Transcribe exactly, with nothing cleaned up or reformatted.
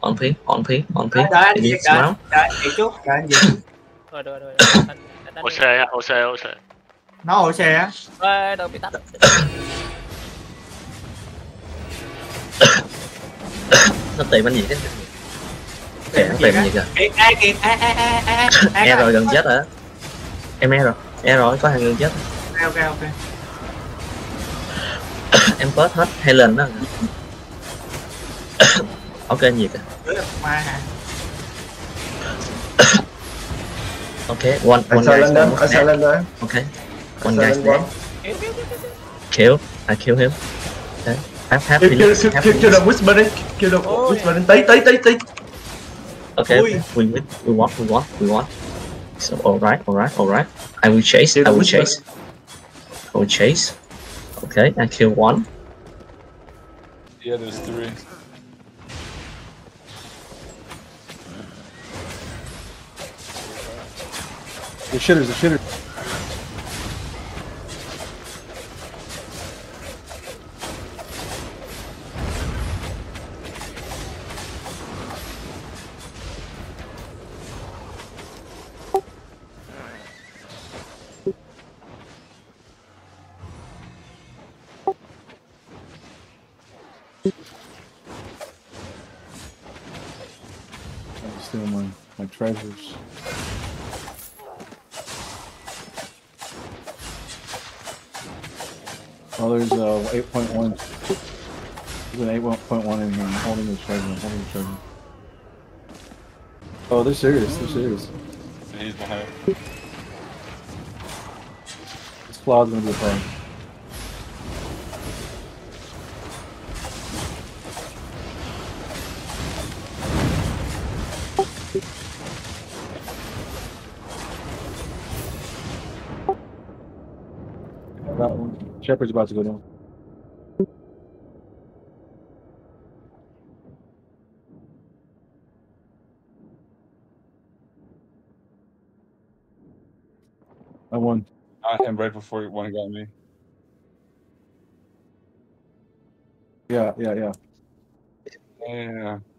On pin, on pin, on pin. Đợi anh It Việt, is đợi, round. đợi anh Việt chút, đợi anh Việt chút. Rồi rồi rồi. Anh anh đánh ô đi. xê á, ô xê, ô xê. Nó ổ xe á. Ê, đâu bị tắt. Nó tìm anh gì thế? Kìa, nó tìm gì kìa. Kiệt, ai Kiệt, ai ai ai ai ai. E rồi gần chết rồi á. Em e rồi, e rồi, có hàng gần chết. Ok ok ok. Em post hết hai lần đó. Ok gì kìa. Ma hả? Ok, one one Anh sao guy lên đó, anh sao dead. lên đó. Ok, one Sao guy lên dead. Kill, I kill him. Okay, half half Kill, kill, finish, kill, half kill, kill the finish. whispering, kill the whispering. Tí, tí, tí, tí. Okay, okay, we win, we won, we won, we won. So alright, alright, alright. I will chase, I Kill the will whispering. chase. I will chase. Okay, I kill one. Yeah, there's three. The shitters, the shitters. Steal my, my treasures. Oh, there's uh, eight point one. There's an eight point one in here. I'm holding the treasure. I'm holding the treasure. Oh, they're serious. They're serious. He's behind. This flaw's gonna be a problem. That one. Shepherd's about to go down. I won. I am right before one got me. Yeah, yeah, yeah. Yeah.